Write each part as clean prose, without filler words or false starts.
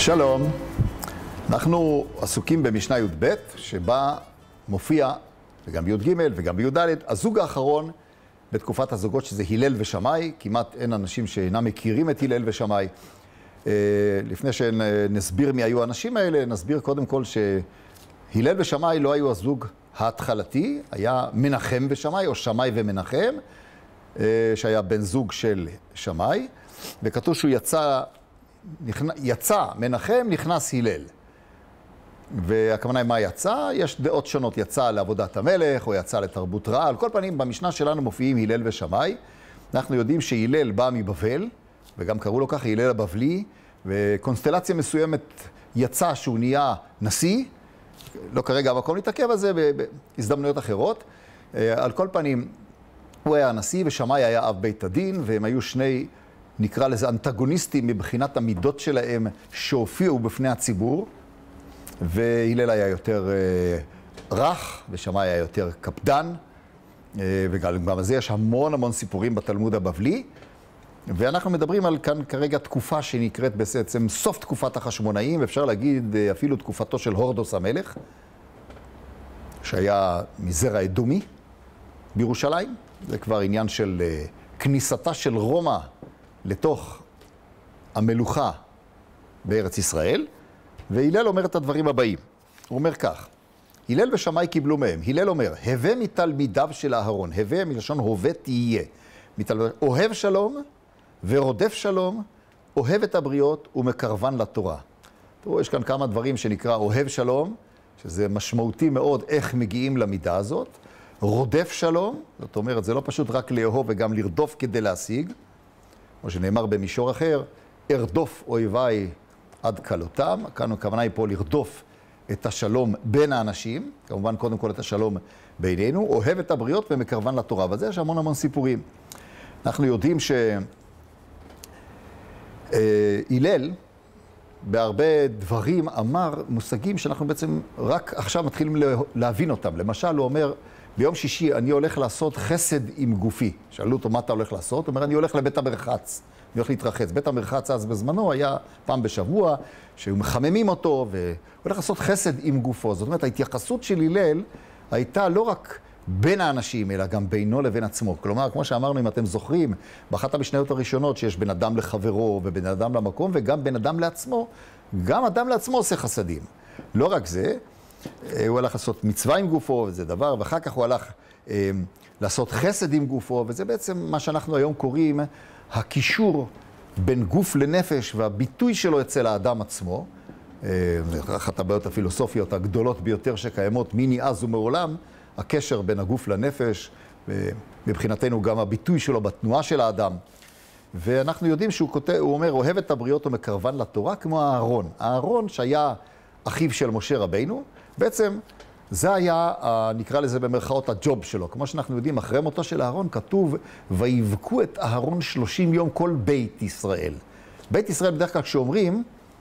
שלום, אנחנו עסוקים במשנה י"ב, שבה מופיע, וגם בי"ג וגם בי"ד, הזוג האחרון בתקופת הזוגות, שזה הלל ושמאי. כמעט אין אנשים שאינם מכירים את הלל ושמאי. לפני שנסביר מי היו האנשים האלה, נסביר קודם כל שהלל ושמאי לא היו הזוג ההתחלתי, היה מנחם ושמאי, או שמאי ומנחם, שהיה בן זוג של שמאי, וכתוב שהוא יצא מנחם, נכנס הלל. והכוונה היא מה יצא? יש דעות שונות, יצא לעבודת המלך או יצא לתרבות רעה. על כל פנים, במשנה שלנו מופיעים הלל ושמאי. אנחנו יודעים שהלל בא מבבל, וגם קראו לו ככה, הלל הבבלי, וקונסטלציה מסוימת יצא שהוא נהיה נשיא. לא כרגע המקום להתעכב על זה, בהזדמנויות אחרות. על כל פנים, הוא היה הנשיא ושמאי היה אב בית הדין, והם היו שני, נקרא לזה, אנטגוניסטים מבחינת המידות שלהם שהופיעו בפני הציבור. והלל היה יותר רך, ושמאי היה יותר קפדן, וגם על זה יש המון סיפורים בתלמוד הבבלי. ואנחנו מדברים על כאן כרגע תקופה שנקראת בעצם סוף תקופת החשמונאים, אפשר להגיד אפילו תקופתו של הורדוס המלך, שהיה מזרע אדומי בירושלים. זה כבר עניין של כניסתה של רומא לתוך המלוכה בארץ ישראל. והלל אומר את הדברים הבאים. הוא אומר כך, הלל ושמאי קיבלו מהם. הלל אומר, הווה מתלמידיו של אהרון, הווה מלשון הווה תהיה. אוהב שלום ורודף שלום, אוהב את הבריות ומקרבן לתורה. תראו, יש כאן כמה דברים שנקרא אוהב שלום, שזה משמעותי מאוד איך מגיעים למידה הזאת. רודף שלום, זאת אומרת, זה לא פשוט רק לאהוב וגם לרדוף כדי להשיג. כמו שנאמר במישור אחר, ארדוף אויביי עד קלותם. כאן הכוונה היא פה לרדוף את השלום בין האנשים, כמובן קודם כל את השלום בינינו, אוהב את הבריות ומקרבן לתורה, אבל זה יש המון סיפורים. אנחנו יודעים שהלל בהרבה דברים אמר מושגים שאנחנו בעצם רק עכשיו מתחילים להבין אותם. למשל הוא אומר, ביום שישי אני הולך לעשות חסד עם גופי. שאלו אותו מה אתה הולך לעשות? הוא אומר, אני הולך לבית המרחץ. אני הולך להתרחץ. בית המרחץ אז בזמנו היה פעם בשבוע, שהיו מחממים אותו, והוא הולך לעשות חסד עם גופו. זאת אומרת, ההתייחסות של הלל הייתה לא רק בין האנשים, אלא גם בינו לבין עצמו. כלומר, כמו שאמרנו, אם אתם זוכרים, באחת המשניות הראשונות שיש בין אדם לחברו ובן אדם למקום, וגם בין אדם לעצמו, גם אדם לעצמו עושה חסדים. לא רק זה, הוא הלך לעשות מצווה עם גופו, וזה דבר, ואחר כך הוא הלך לעשות חסד עם גופו, וזה בעצם מה שאנחנו היום קוראים הקישור בין גוף לנפש, והביטוי שלו אצל האדם עצמו. זה אחת הבעיות הפילוסופיות הגדולות ביותר שקיימות מיני אז ומעולם, הקשר בין הגוף לנפש, מבחינתנו גם הביטוי שלו בתנועה של האדם. ואנחנו יודעים שהוא אומר, אוהב את הבריות ומקרבן לתורה, כמו אהרון. אהרון שהיה אחיו של משה רבינו, בעצם זה היה, נקרא לזה במרכאות, הג'וב שלו. כמו שאנחנו יודעים, אחרי מותו של אהרון כתוב, ויבכו את אהרון 30 יום כל בית ישראל. בית ישראל בדרך כלל כשאומרים,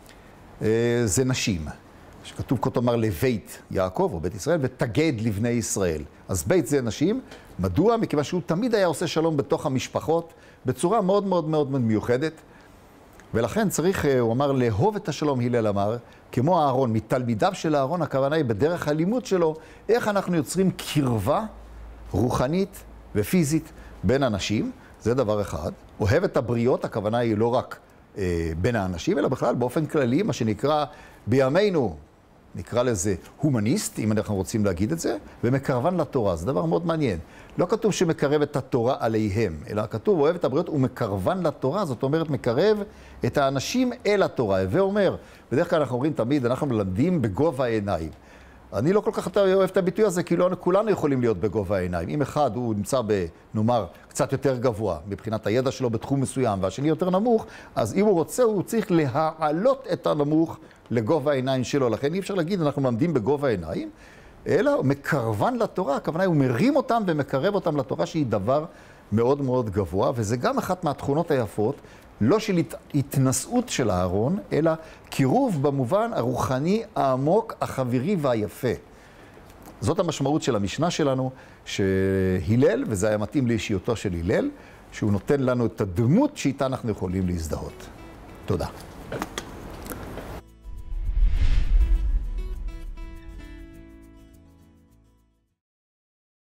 זה נשים. שכתוב כתומר לבית יעקב או בית ישראל, ותגד לבני ישראל. אז בית זה נשים. מדוע? מכיוון שהוא תמיד היה עושה שלום בתוך המשפחות, בצורה מאוד מיוחדת. ולכן צריך, הוא אמר, לאהוב את השלום, הלל אמר, כמו אהרון, מתלמידיו של אהרון, הכוונה היא בדרך הלימוד שלו, איך אנחנו יוצרים קרבה רוחנית ופיזית בין אנשים, זה דבר אחד. אוהב את הבריות, הכוונה היא לא רק בין האנשים, אלא בכלל באופן כללי, מה שנקרא בימינו, נקרא לזה הומניסט, אם אנחנו רוצים להגיד את זה, ומקרבן לתורה, זה דבר מאוד מעניין. לא כתוב שמקרב את התורה עליהם, אלא כתוב אוהב את הבריות ומקרבן לתורה, זאת אומרת מקרב את האנשים אל התורה. ואומר, בדרך כלל אנחנו אומרים תמיד, אנחנו מלמדים בגובה העיניים. אני לא כל כך אוהב את הביטוי הזה, כי כולנו יכולים להיות בגובה העיניים. אם אחד הוא נמצא נאמר, קצת יותר גבוה, מבחינת הידע שלו בתחום מסוים, והשני יותר נמוך, אז אם הוא רוצה, הוא צריך להעלות את הנמוך לגובה העיניים שלו. לכן אי אפשר להגיד, אנחנו מלמדים בגובה העיניים, אלא מקרבן לתורה, הכוונה הוא מרים אותם ומקרב אותם לתורה, שהיא דבר מאוד גבוה, וזה גם אחת מהתכונות היפות, לא של התנשאות של אהרון, אלא קירוב במובן הרוחני העמוק, החברי והיפה. זאת המשמעות של המשנה שלנו, שהלל, וזה היה מתאים לאישיותו של הלל, שהוא נותן לנו את הדמות שאיתה אנחנו יכולים להזדהות. תודה.